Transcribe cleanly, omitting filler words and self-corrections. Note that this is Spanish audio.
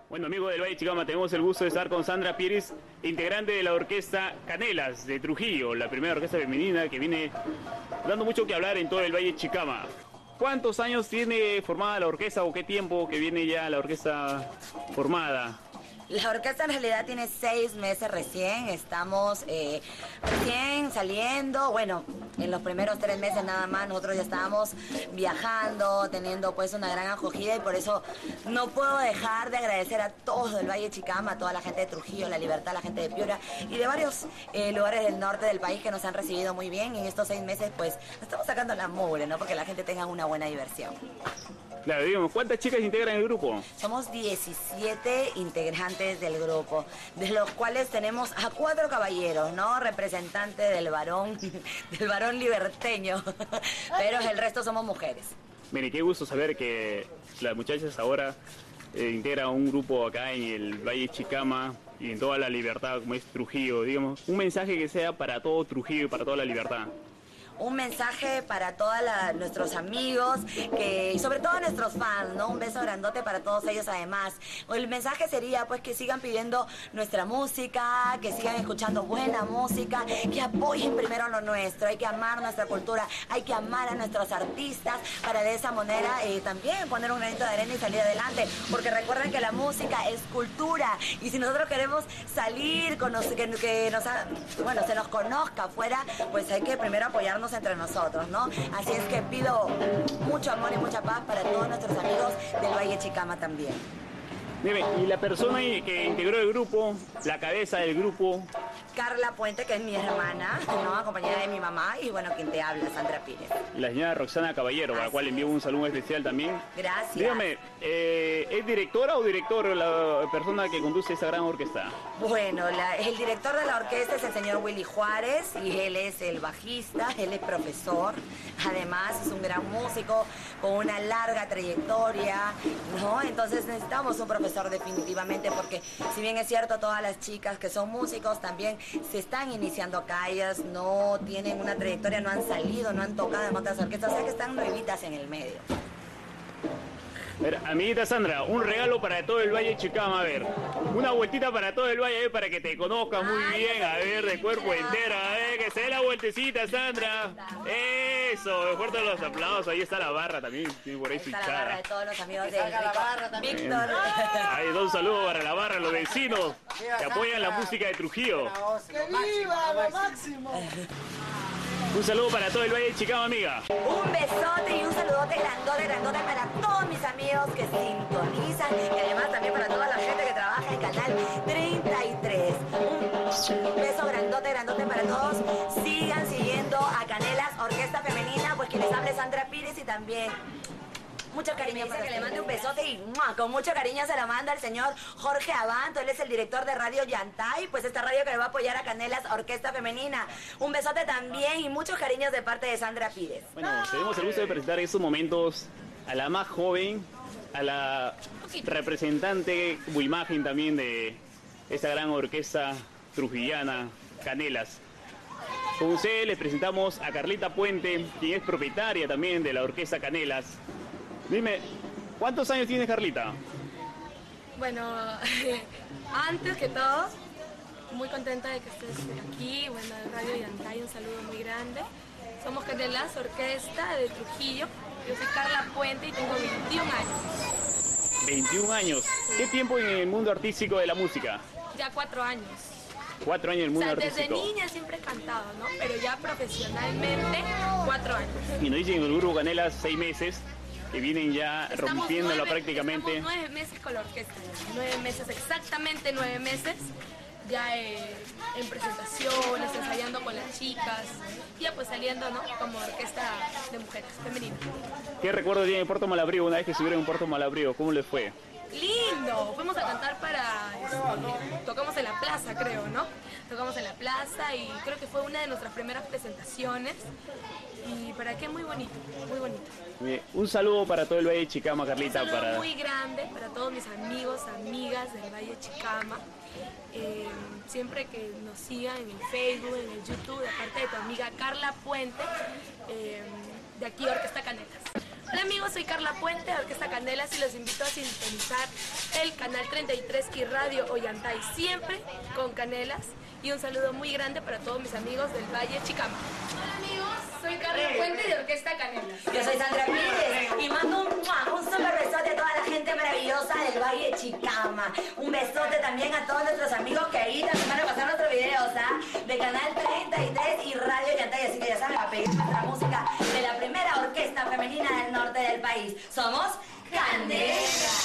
Bueno, amigos del Valle de Chicama, tenemos el gusto de estar con Sandra Pires, integrante de la orquesta Canelas de Trujillo, la primera orquesta femenina que viene dando mucho que hablar en todo el Valle de Chicama. ¿Cuántos años tiene formada la orquesta o qué tiempo que viene ya la orquesta formada? La orquesta en realidad tiene 6 meses recién, estamos recién saliendo, bueno, en los primeros 3 meses nada más nosotros ya estábamos viajando, teniendo pues una gran acogida y por eso no puedo dejar de agradecer a todo el Valle de Chicama, a toda la gente de Trujillo, La Libertad, la gente de Piura y de varios lugares del norte del país que nos han recibido muy bien. En estos 6 meses pues estamos sacando la mugre, ¿no? Porque la gente tenga una buena diversión. Claro, digamos, ¿cuántas chicas integran el grupo? Somos 17 integrantes del grupo, de los cuales tenemos a 4 caballeros, ¿no? Representantes del varón liberteño, pero el resto somos mujeres. Mire, qué gusto saber que las muchachas ahora integran un grupo acá en el Valle de Chicama y en toda la libertad, como es Trujillo, digamos, un mensaje que sea para todo Trujillo y para toda la libertad. Un mensaje para todos nuestros amigos y sobre todo nuestros fans, ¿no? Un beso grandote para todos ellos además. El mensaje sería pues que sigan pidiendo nuestra música, que sigan escuchando buena música, que apoyen primero lo nuestro. Hay que amar nuestra cultura, hay que amar a nuestros artistas para de esa manera también poner un granito de arena y salir adelante. Porque recuerden que la música es cultura y si nosotros queremos salir, bueno, se nos conozca afuera, pues hay que primero apoyarnos entre nosotros, ¿no? Así es que pido mucho amor y mucha paz para todos nuestros amigos del Valle de Chicama también. Dime, y la persona que integró el grupo, la cabeza del grupo... Carla Puente, que es mi hermana, ¿no? Acompañada de mi mamá y bueno, quien te habla, Sandra Pires. Y la señora Roxana Caballero, a la cual envío un saludo especial también. Gracias. Dígame, ¿es directora o director la persona que conduce esta gran orquesta? Bueno, el director de la orquesta es el señor Willy Juárez y él es el bajista, él es profesor, además es un gran músico con una larga trayectoria, ¿no? Entonces necesitamos un profesor definitivamente porque si bien es cierto todas las chicas que son músicos también se están iniciando acá, ellas no tienen una trayectoria, no han salido, no han tocado en otras orquestas, o sea que están nuevitas en el medio. A ver, amiguita Sandra, un regalo para todo el Valle de Chicama, a ver, una vueltita para todo el Valle, a ver, para que te conozcan muy bien, a ver, de cuerpo entero, a ver, que se dé la vueltecita, Sandra. Eso, fuerte los aplausos, ahí está la barra también, tiene por ahí su Está hinchada. la barra de todos los amigos de Víctor. Ahí, un saludo para la barra, los vecinos que apoyan la música de Trujillo. ¡Que viva lo máximo! Un saludo para todo el Valle de Chicama, amiga. Un besote y un saludote grandote para todos mis amigos que sintonizan y además también para toda la gente que trabaja en Canal 33. Un beso grandote para todos. Sigan siguiendo a Canelas, Orquesta Femenina, pues quien les hable Sandra Pires y también... Mucho cariño, dice que le mande un besote y con mucho cariño se lo manda el señor Jorge Abanto, él es el director de Radio Yantay, pues esta radio que le va a apoyar a Canelas Orquesta Femenina. Un besote también y muchos cariños de parte de Sandra Pires. Bueno, tenemos el gusto de presentar en estos momentos a la más joven, a la representante como imagen también de esta gran orquesta trujillana, Canelas. Con ustedes les presentamos a Carlita Puente, quien es propietaria también de la orquesta Canelas. Dime, ¿cuántos años tienes, Carlita? Bueno, antes que todo, muy contenta de que estés aquí, bueno, de Radio Yantay, un saludo muy grande. Somos Canelas, orquesta de Trujillo. Yo soy Carla Puente y tengo 21 años. 21 años. ¿Qué tiempo en el mundo artístico de la música? Ya 4 años. 4 años en el mundo artístico. Desde niña siempre he cantado, ¿no? Pero ya profesionalmente, 4 años. Y nos dicen en el grupo Canelas 6 meses. Que vienen ya rompiéndola prácticamente. Estamos 9 meses con la orquesta, 9 meses, exactamente 9 meses, ya en presentaciones, ensayando con las chicas, ya pues saliendo, ¿no? Como orquesta de mujeres, femenina. ¿Qué recuerdo tiene en Puerto Malabrigo una vez que estuvieron en Puerto Malabrigo? ¿Cómo les fue? Lindo, fuimos a cantar tocamos en la plaza, creo, ¿no? Tocamos en la plaza y creo que fue una de nuestras primeras presentaciones y para qué muy bonito, muy bonito. Bien, un saludo para todo el Valle de Chicama, Carlita. Un saludo muy grande para todos mis amigos, amigas del Valle de Chicama. Siempre que nos sigan en el Facebook, en el YouTube, de parte de tu amiga Carla Puente, de aquí Orquesta Canelas. Hola amigos, soy Carla Puente de Orquesta Canelas y los invito a sintonizar el canal 33 y Radio Ollantay, siempre con Canelas. Y un saludo muy grande para todos mis amigos del Valle Chicama. Hola amigos, soy Carla Puente de Orquesta Canelas. Yo soy Sandra Pires y mando un super besote a toda la gente maravillosa del Valle Chicama. Un besote también a todos nuestros amigos que ahí también van a pasar nuestros videos, de Canal 33 y Radio Ollantay. Así que ya saben, a pedir nuestra música de la primera orquesta femenina del norte del país. Somos Candela.